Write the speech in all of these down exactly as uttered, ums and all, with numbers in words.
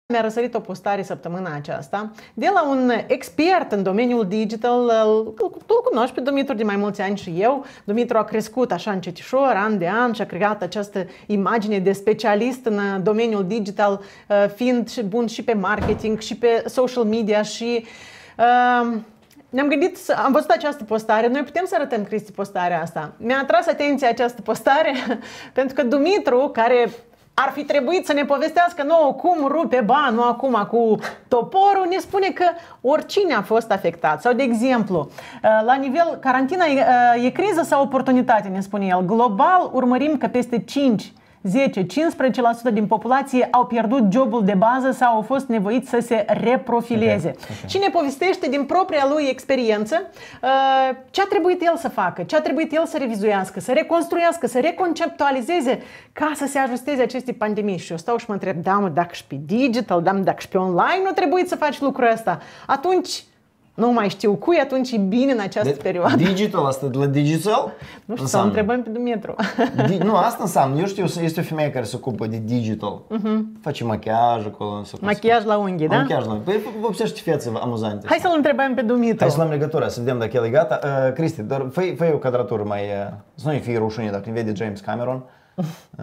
Mi-a răsărit o postare săptămâna aceasta de la un expert în domeniul digital. Tu-l cunoști pe Dumitru de mai mulți ani și eu. Dumitru a crescut așa încetișor, an de an, și a creat această imagine de specialist în domeniul digital, fiind și bun și pe marketing și pe social media și... Uh, ne-am gândit, am văzut această postare, noi putem să arătăm, Cristi, postarea asta. Mi-a atras atenția această postare pentru că Dumitru, care ar fi trebuit să ne povestească nouă cum rupe banul acum cu toporul, ne spune că oricine a fost afectat. Sau, de exemplu, la nivel carantina e criză sau oportunitate, ne spune el. Global urmărim că peste cinci, zece, cincisprezece la sută din populație au pierdut jobul de bază sau au fost nevoiți să se reprofileze. Okay, okay. Și ne povestește din propria lui experiență ce a trebuit el să facă, ce a trebuit el să revizuiască, să reconstruiască, să reconceptualizeze ca să se ajusteze aceste pandemii. Și eu stau și mă întreb, da, mă, dacă și pe digital, da, mă, dacă și pe online nu trebuie să faci lucrul ăsta. Atunci... Nu mai știu cui, atunci e bine în această de, perioadă. Digital, asta de la digital? Nu știu, să întrebăm pe Dumitru. Di, nu, asta înseamnă. Eu știu, este o femeie care se ocupă de digital. Uh-huh. Face machiaj acolo. Machiaj la unghii, da? Machiaj la unghii. Păi vopsește fețe amuzante. Hai să-l întrebăm pe Dumitru. Hai să luăm legătura, să vedem dacă el e gata. Uh, Cristi, doar fă-i, fă-i o cadratură mai... Uh, să nu-i fie rușine dacă ne vede James Cameron. Uh,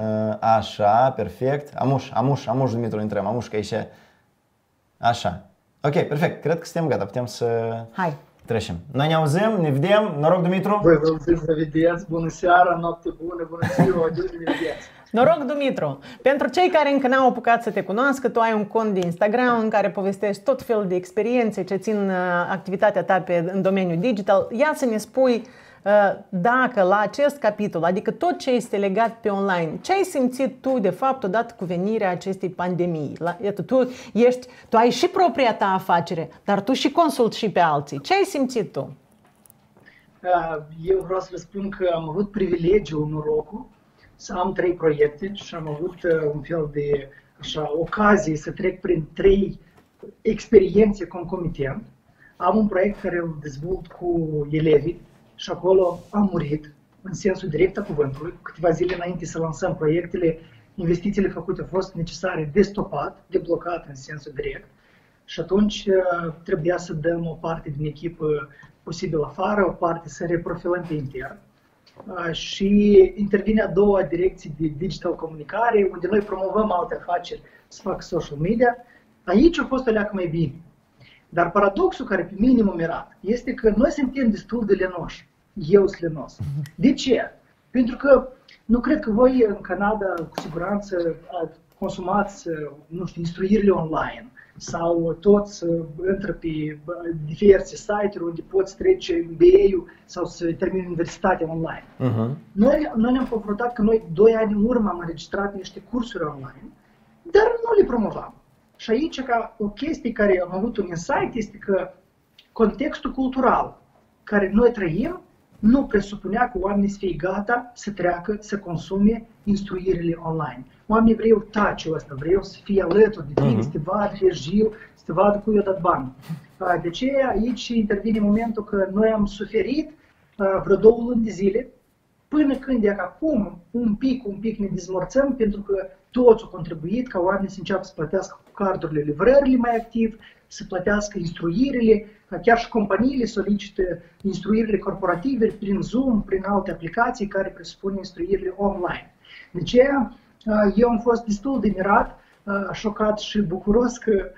așa, perfect. Amuș, amuș, amuș, Dumitru, intrăm. Amuș, că e așa. Ok, perfect. Cred că suntem gata. Putem să Hai. trecem. Noi ne auzim, ne vedem. Noroc, Dumitru! Voi vă auzim, să vedeți. Bună seara, noapte bună, bună ziua, de ne vedeți. Noroc, Dumitru! Pentru cei care încă n-au apucat să te cunoască, tu ai un cont de Instagram în care povestești tot felul de experiențe ce țin activitatea ta pe, în domeniul digital. Ia să ne spui dacă la acest capitol, adică tot ce este legat pe online, ce ai simțit tu de fapt odată cu venirea acestei pandemii? La, iată, tu, ești, tu ai și propria ta afacere, dar tu și consulți și pe alții. Ce ai simțit tu? Eu vreau să vă spun că am avut privilegiul, norocul, să am trei proiecte și am avut un fel de așa, ocazie să trec prin trei experiențe concomitent. Am un proiect care îl dezvolt cu elevii și acolo am murit, în sensul direct a cuvântului. Câteva zile înainte să lansăm proiectele, investițiile făcute au fost necesare de stopat, de blocat în sensul direct. Și atunci trebuia să dăm o parte din echipă posibil afară, o parte să reprofilăm pe intern. Și intervine a doua direcție de digital comunicare, unde noi promovăm alte afaceri să facă social media. Aici a fost o leacă mai bine. Dar paradoxul care pe mine m-a mirat este că noi suntem destul de lenoși. Eu sunt lenos. De ce? Pentru că nu cred că voi în Canada cu siguranță consumați, nu știu, instruirile online sau toți intră pe diverse site-uri unde poți trece M B A-ul sau să termini universitatea online. Uh-huh. Noi, noi ne-am confruntat că noi doi ani în urmă am înregistrat niște cursuri online, dar nu le promovam. Și aici, ca o chestie care am avut un insight, este că contextul cultural care noi trăim nu presupunea că oamenii să fie gata să treacă, să consume instruirile online. Oamenii vreau touch-ul ăsta, vreau să fie alături de tine, uh-huh. să te vadă regiu, să te vadă cu i-a dat bani. De ce aici intervine momentul că noi am suferit vreo două luni de zile, până când de acum un pic, un pic ne dezmorțăm, pentru că toți au contribuit ca oamenii să înceapă să plătească cu cardurile livrările mai activ, să plătească instruirile, chiar și companiile solicită instruirile corporative prin Zoom, prin alte aplicații care presupun instruirile online. De aceea, eu am fost destul de mirat, șocat și bucuros că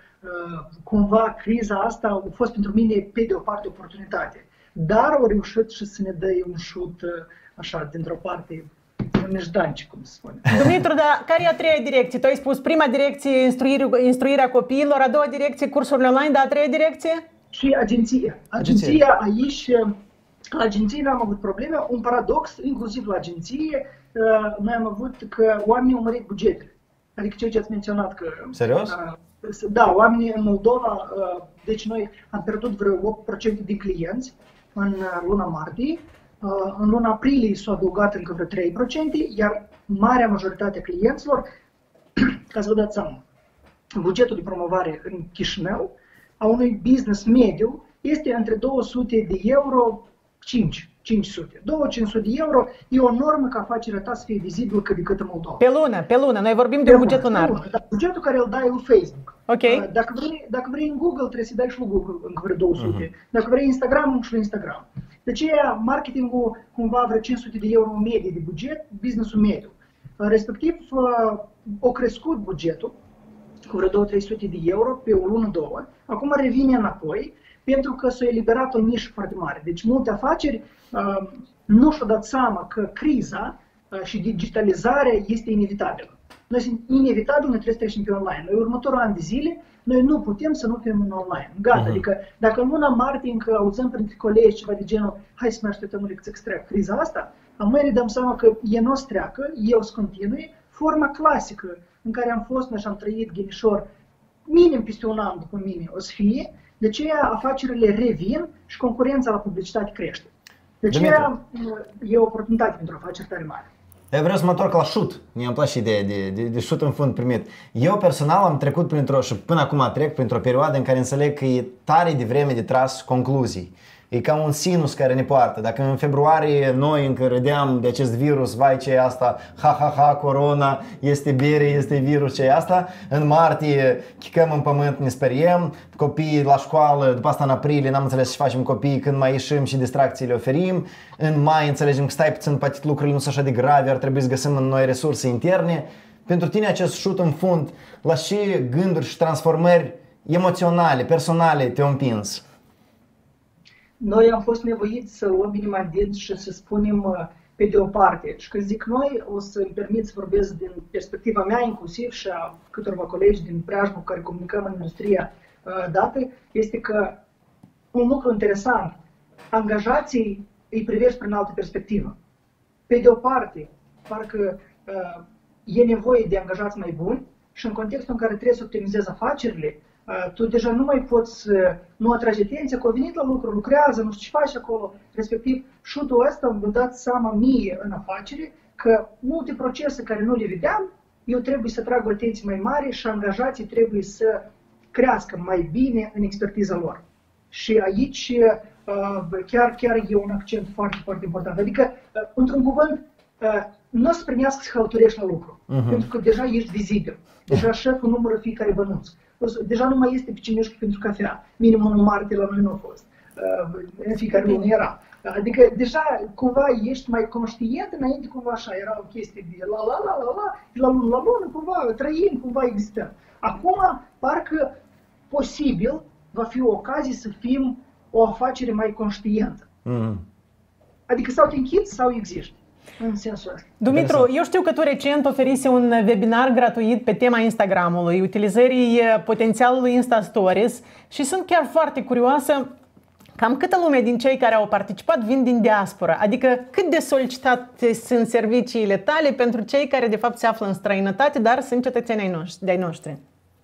cumva criza asta a fost pentru mine pe de o parte oportunitate, dar au reușit și să ne dă un șut așa, dintr-o parte, neșdanci, cum se spune. Dumitru, dar care e a treia direcție? Tu ai spus prima direcție instruirea copiilor, a doua direcție cursurile online, dar a treia direcție? Și agenția. Agenția aici, la agenție n-am avut probleme, un paradox, inclusiv la agenție, noi am avut că oamenii au mărit bugetele. Adică ceea ce ați menționat că... Serios? Da, oamenii în Moldova, deci noi am pierdut vreo opt la sută din clienți în luna martie. În luna aprilie s-au adăugat încă vreo trei la sută, iar marea majoritate a clienților, ca să vă dați seama, bugetul de promovare în Chișinău a unui business mediu este între două sute de euro, cinci cinci sute. două mii cinci sute de euro e o normă ca afacerea ta să fie vizibilă cât de cât în Moldova. Pe lună, pe lună. Noi vorbim de un buget lunar. Dar bugetul care îl dai lui Facebook. Ok. Dacă vrei, dacă vrei în Google, trebuie să dai și lui Google încă vreo două sute. Uh-huh. Dacă vrei Instagram, încă și lui Instagram. De aceea, marketingul cumva vreo cinci sute de euro în medie de buget, business-ul mediu. Respectiv, o crescut bugetul cu vreo două trei sute de euro pe o lună, două. Acum revine înapoi, pentru că s-a eliberat o nișă foarte mare. Deci multe afaceri uh, nu și-au dat seama că criza uh, și digitalizarea este inevitabilă. Noi sunt inevitabil, noi trebuie să trecem pe online. Noi următorul an de zile, noi nu putem să nu fim în online. Gata, uh-huh. Adică dacă în luna martie încă auzăm printre colegi ceva de genul hai să mai așteptăm un să treacă criza asta, noi ne dăm seama că e nu o să treacă, eu să continui, forma clasică în care am fost noi și am trăit ghinișor minim peste un an după mine o să fie. De aceea afacerile revin și concurența la publicitate crește. De aceea e o oportunitate pentru afaceri tare mari. Eu vreau să mă întorc la șut. Mi-a plăcut ideea de, de, de șut în fund primit. Eu personal am trecut printr-o, și până acum trec printr-o perioadă în care înțeleg că e tare de vreme de tras concluzii. E ca un sinus care ne poartă. Dacă în februarie noi încă râdeam de acest virus, vai ce e asta, ha ha ha, corona, este bere, este virus, ce e asta, în martie chicăm în pământ, ne speriem, copiii la școală, după asta în aprilie n-am înțeles ce facem copiii când mai ieșim și distracții le oferim, în mai înțelegem că stai puțin, poate lucrurile nu sunt așa de grave, ar trebui să găsim în noi resurse interne. Pentru tine acest șut în fund, la ce gânduri și transformări emoționale, personale te-au împins? Noi am fost nevoiți să luăm inima din și să spunem pe de o parte. Și când zic noi, o să-mi permit să vorbesc din perspectiva mea inclusiv și a câtorva colegi din preajmă cu care comunicăm în industria uh, dată, este că un lucru interesant, angajații îi privești prin altă perspectivă. Pe de o parte, parcă uh, e nevoie de angajați mai buni și în contextul în care trebuie să optimizezi afacerile, tu deja nu mai poți nu atrage atenția, că au venit la lucru, lucrează, nu știu ce faci acolo, respectiv șutul ăsta îmi dat seama mie în afacere că multe procese care nu le vedeam, eu trebuie să trag o atenție mai mare și angajații trebuie să crească mai bine în expertiza lor. Și aici chiar, chiar e un accent foarte, foarte important. Adică, într-un cuvânt, nu o să primească să hălturești la lucru, uh-huh. Pentru că deja ești vizibil, deja șeful numără fiecare bănuț. Deja nu mai este picinești pentru cafea, minimum în martie la noi nu a fost, în fiecare lună era. Adică deja cumva ești mai conștient, înainte cumva așa era o chestie de la la la la la, de la lună la lună cumva trăim, cumva existăm. Acum parcă posibil va fi o ocazie să fim o afacere mai conștientă. Mm. Adică sau te închizi sau existi. În sensul ăsta. Dumitru, eu știu că tu recent oferise un webinar gratuit pe tema Instagramului, utilizării potențialului Insta Stories și sunt chiar foarte curioasă cam câtă lume din cei care au participat vin din diaspora, adică cât de solicitate sunt serviciile tale pentru cei care de fapt se află în străinătate, dar sunt cetățenii noștri, de-ai noștri.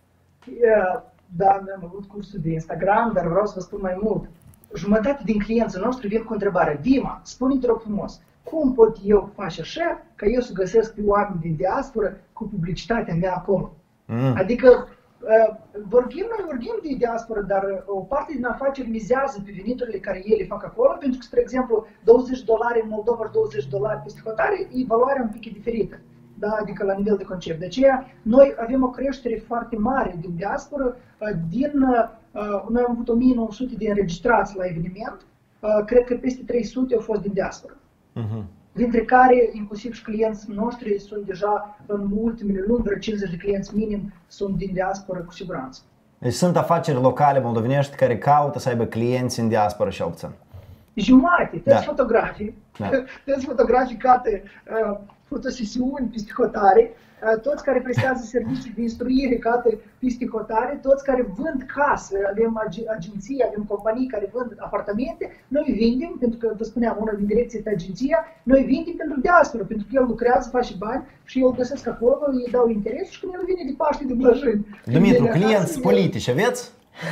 Yeah, da, am avut cursul de Instagram, dar vreau să vă spun mai mult. Jumătate din clienții noștri vin cu întrebarea: Dima, spune-te rog frumos, cum pot eu face așa ca eu să găsesc pe oameni din diaspora cu publicitatea mea acolo? Mm. Adică uh, vorbim, noi vorbim de diaspora, dar o parte din afaceri mizează pe veniturile care ei le fac acolo, pentru că, spre exemplu, douăzeci de dolari în Moldova și douăzeci de dolari peste hotare, e valoarea un pic diferită, da? Adică la nivel de concept. De aceea, noi avem o creștere foarte mare din diaspora. Uh, din, uh, noi am avut o mie nouă sute de înregistrați la eveniment, uh, cred că peste trei sute au fost din diaspora. Uh-huh. Dintre care, inclusiv și clienții noștri, sunt deja în ultimele luni, vreo cincizeci de clienți minim sunt din diaspora cu siguranță. Deci sunt afaceri locale moldovenești care caută să aibă clienți în diaspora și obțin. Jumate, da. Toți fotografii, da. Toți fotografii cate uh, fotosesiuni peste hotare, uh, toți care prestează servicii de instruire cate peste hotare, toți care vând case, avem ag- agenții, avem companii care vând apartamente, noi vindem, pentru că vă spuneam, una din direcții este agenția, noi vindem pentru diaspora, pentru că el lucrează, face bani și eu îl găsesc acolo, îi dau interes și când el vine de Paște, de Blajeni. Dumitru, clienți politici aveți?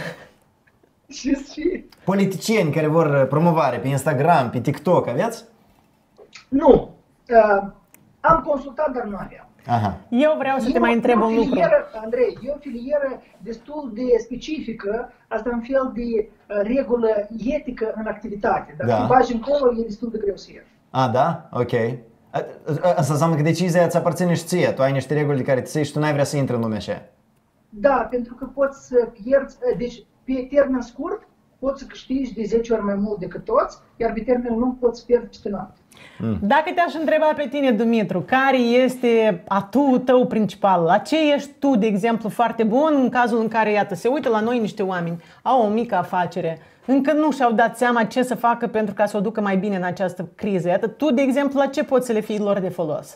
Și, și... Politicieni care vor promovare pe Instagram, pe TikTok, aveți? Nu. Uh, am consultat, dar nu aveam. Aha. Eu vreau să te mai întreb un lucru. Andrei, e o filieră destul de specifică, asta e un fel de uh, regulă etică în activitate. Dacă da. te bagi încolo, e destul de greu să ieși. Ah, da? Ok. Asta înseamnă că decizia îți aparține și ție. Tu ai niște reguli de care te ții și tu n-ai vrea să intri în lumea așa. Da, pentru că poți să pierzi, deci pe termen scurt poți să câștigi de zece ori mai mult decât toți, iar pe termen lung poți să pierzi peste noapte. Mm. Dacă te-aș întreba pe tine, Dumitru, care este atu tău principal? La ce ești tu, de exemplu, foarte bun în cazul în care, iată, se uită la noi niște oameni, au o mică afacere, încă nu și-au dat seama ce să facă pentru ca să o ducă mai bine în această criză. Iată, tu, de exemplu, la ce poți să le fii lor de folos?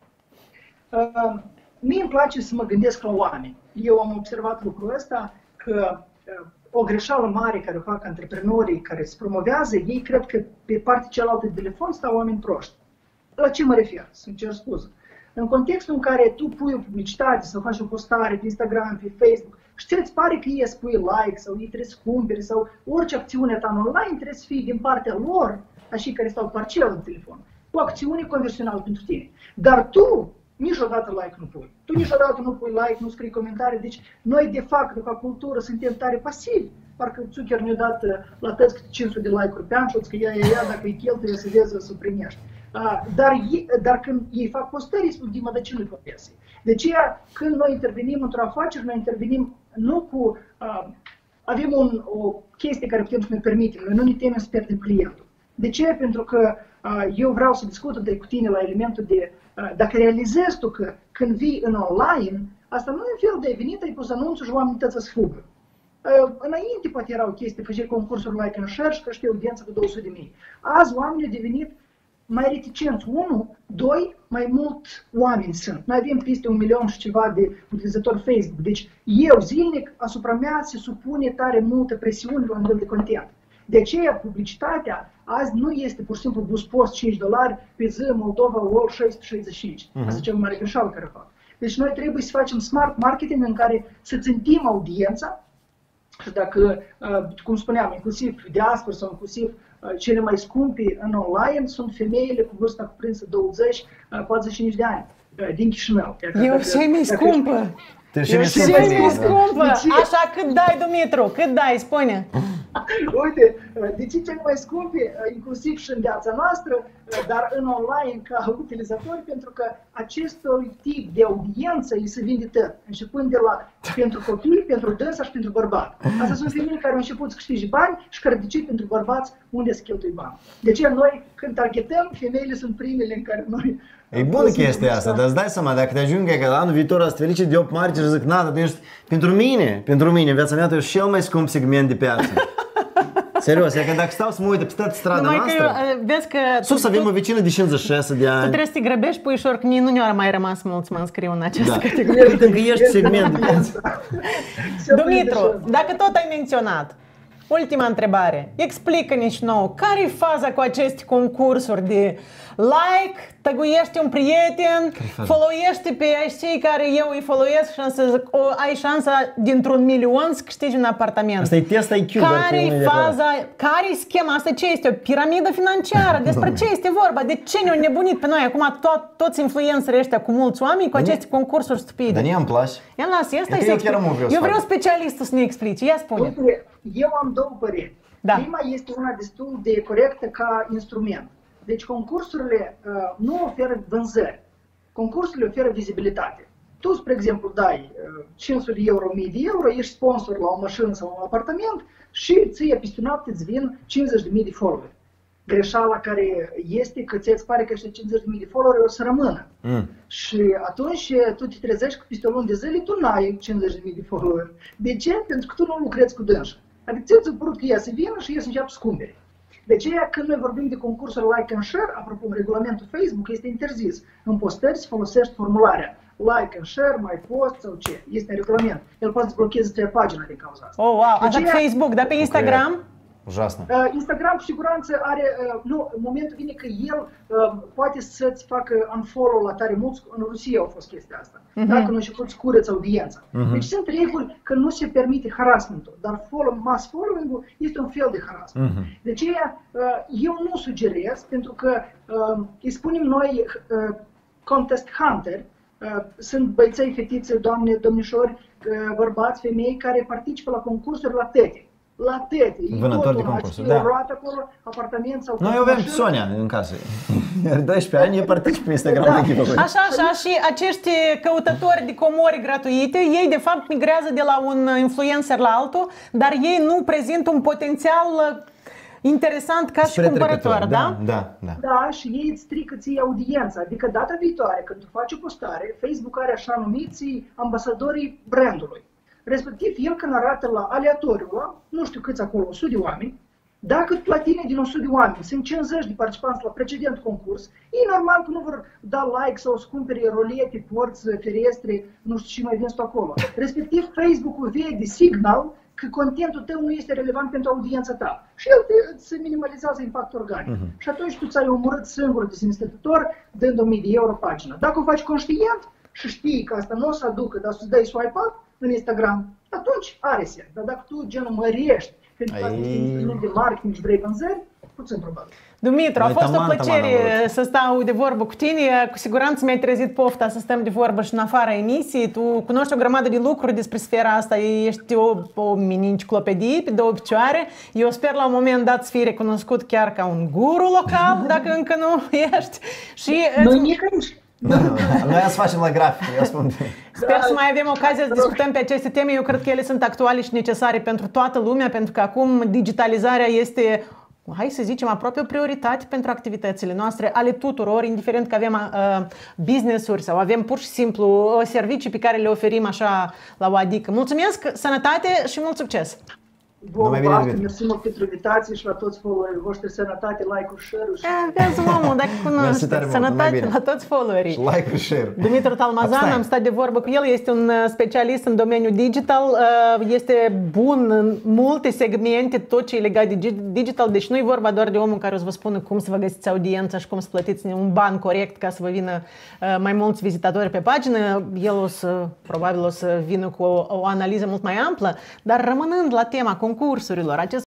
Uh, mie îmi place să mă gândesc la oameni. Eu am observat lucrul ăsta, că uh, o greșeală mare care o fac antreprenorii care se promovează, ei cred că pe partea cealaltă de telefon stau oameni proști. La ce mă refer? Să-mi cer scuză. În contextul în care tu pui o publicitate sau faci o postare pe Instagram, pe Facebook și ți îți pare că ei îți pui like sau ei trebuie să cumpere sau orice acțiune ta în online trebuie să fie din partea lor, așa care stau parțial în telefon, o acțiune conversională pentru tine. Dar tu niciodată like nu pui. Tu niciodată nu pui like, nu scrii comentarii. Deci noi de fapt, ca cultură, suntem tare pasivi. Parcă Zucker ne-a dat la tăți câte cinci sute de like-uri pe an și că ia, ia, ia, dacă îi cheltuie să vezi să primești. Uh, dar, dar când ei fac postări, îi spun, Dima, de ce nu-i conversie? De aceea, când noi intervenim într-o afacere, noi intervenim nu cu... Uh, avem un, o chestie care putem să ne permitem. Noi nu ne temem să pierdem clientul. De ce? Pentru că uh, eu vreau să discut de cu tine la elementul de... Uh, dacă realizezi tu că când vii în online, asta nu e un fel de venit, ai pus anunțul și oamenii tăți să fugă. Uh, înainte poate erau chestii, făceai concursuri like and share și creșteai audiența cu două sute de mii. Azi oamenii au devenit mai reticenți. Unu, doi, mai mult oameni sunt. Noi avem peste un milion și ceva de utilizatori Facebook. Deci eu zilnic asupra mea se supune tare multă presiune la nivel de content. De aceea publicitatea azi nu este pur și simplu bus post cinci dolari pe zi Moldova World șase sute șaizeci și cinci. Uh-huh. Asta e cea mai mare greșeală care fac. Deci noi trebuie să facem smart marketing în care să țintim audiența și dacă, cum spuneam, inclusiv diaspora sau inclusiv cele mai scumpe în online sunt femeile cu vârsta cuprinsă douăzeci patruzeci și cinci de ani din Chișinău. Eu și mai scumpă! Și mai scumpă! Așa, cât dai, Dumitru? Cât dai? Spune! Uite, de ce cele mai scumpe, inclusiv și în viața noastră, dar în online ca utilizatori, pentru că acestui tip de audiență îi se vinde tot, începând de la pentru copii, pentru dânsa și pentru bărbat. Astea sunt femei care au început să câștige bani și care decid pentru bărbați unde să cheltui bani. De aceea noi, când targetăm, femeile sunt primele în care noi... E bună chestia asta, dar îți dai seama, dacă te ajunge că anul viitor să te felicit de opt martie și zic, na, dar tu ești, pentru mine, pentru mine, în viața mea, tu ești cel mai scump segment de piață. Serios, e că dacă stau să mă uit pe toată strada numai noastră, că eu, vezi că sus avem o vecină de cincizeci și șase de ani. Tu trebuie să te grăbești, puișor, că mie nu ne-au mai rămas mulți să mă înscriu în această da. categorie. Uite că ești segment de piață. Dumitru, dacă tot ai menționat, ultima întrebare, explică-ne și nouă, care e faza cu aceste concursuri de like, tăguiește un prieten, followește pe cei care eu îi followesc și să ai șansa dintr-un milion să câștigi un apartament. Asta e test I Q. Care e faza, care e schema asta? Ce este? O piramidă financiară? Despre ce este vorba? De ce ne-au nebunit pe noi acum to- toți influencerii ăștia cu mulți oameni cu aceste concursuri stupide? Dar mie îmi place. Ia lasă, asta e eu, vreau, eu vreau specialistul să ne explice. Ia spune. Uite, eu am două păreri. Da. Prima este una destul de corectă ca instrument. Deci concursurile uh, nu oferă vânzări, concursurile oferă vizibilitate. Tu, spre exemplu, dai uh, cinci sute de euro, o mie de euro, ești sponsor la o mașină sau un apartament și ție peste noapte îți vin cincizeci de mii de followeri. Greșeala care este că ți-ți pare că acești cincizeci de mii de followeri o să rămână. Mm. Și atunci tu te trezești că peste o lună de zile tu n-ai cincizeci de mii de followeri. De ce? Pentru că tu nu lucrezi cu dânsa. Adică ți-a părut că ea să vină și ea să înceapă să cumpere. De aceea, când noi vorbim de concursuri like and share, apropo, regulamentul Facebook este interzis. În postări se folosește formularea like and share, mai post sau ce. Este în regulament. El poate să blocheze trei pagina din cauza asta. Oh, wow! Așa pe Facebook, dar pe Instagram? Ужасно. Uh, Instagram cu siguranță are, uh, nu, în momentul vine că el uh, poate să-ți facă unfollow la tare mulți, în Rusia a fost chestia asta, uh-huh. Dacă nu început să cureți audiența. Uh-huh. Deci sunt reguli că nu se permite harassment-ul, dar follow, mass following-ul este un fel de harassment. Uh-huh. De aceea uh, eu nu sugerez, pentru că uh, îi spunem noi uh, contest hunter, Sunt băieței, fetițe, doamne, domnișori, bărbați, femei care participă la concursuri la tete. La tete. Vânători de concursuri, da. Roată acolo, apartament sau... Noi avem Sonia în casă. Iar doisprezece ani e participă pe Instagram da. de echipă. Așa, așa, și acești căutători de comori gratuite, ei de fapt migrează de la un influencer la altul, dar ei nu prezintă un potențial interesant ca Spre și cumpărător, da? Da, da, da. Da, și ei îți strică ție audiența. Adică data viitoare, când tu faci o postare, Facebook are așa numiții ambasadorii brandului. Respectiv, el când arată la aleatoriu, la, nu știu câți acolo, o sută de oameni, dacă la tine din o sută de oameni sunt cincizeci de participanți la precedent concurs, e normal că nu vor da like sau să cumpere rolete, porți, ferestre, nu știu ce mai vins tu acolo. Respectiv, Facebook-ul vede signal că contentul tău nu este relevant pentru audiența ta. Și el te, se minimalizează impactul organic. Uh-huh. Și atunci tu ți-ai omorât singur dezinstătător dând o mie de euro pagină. Dacă o faci conștient și știi că asta nu o să aducă, dar să-ți dai swipe up în Instagram, atunci are sens. Dar dacă tu genul mărești, pentru că asta este instrument de marketing și vrei vânzări, puțin probabil. Dumitru, a fost o plăcere să stau de vorbă cu tine. Cu siguranță mi-ai trezit pofta să stăm de vorbă și în afara emisiei. Tu cunoști o grămadă de lucruri despre sfera asta. Ești o, o mini-enciclopedie pe două picioare. Eu sper la un moment dat să fii recunoscut chiar ca un guru local, dacă încă nu ești. Și noi nici aici. Da, noi să facem la grafic, eu spun. Sper să mai avem ocazia să discutăm pe aceste teme. Eu cred că ele sunt actuale și necesare pentru toată lumea, pentru că acum digitalizarea este, hai să zicem, aproape o prioritate pentru activitățile noastre, ale tuturor, indiferent că avem uh, business-uri sau avem pur și simplu uh, servicii pe care le oferim așa la o adică. Mulțumesc, sănătate și mult succes! Vă bine, mersi mult pentru invitație și la toți followerii voștri, sănătate, like-uri, share-uri. Vezi, omul, dacă cunoști, sănătate la toți followerii. Și like-uri, share. Dumitru Talmazan, am stat de vorbă cu el, este un specialist în domeniul digital, este bun în multe segmente, tot ce e legat de digital, deci nu e vorba doar de omul care o să vă spună cum să vă găsiți audiența și cum să plătiți un ban corect ca să vă vină mai mulți vizitatori pe pagină. El o să, probabil o să vină cu o, o analiză mult mai amplă, dar rămânând la tema concursurilor, acest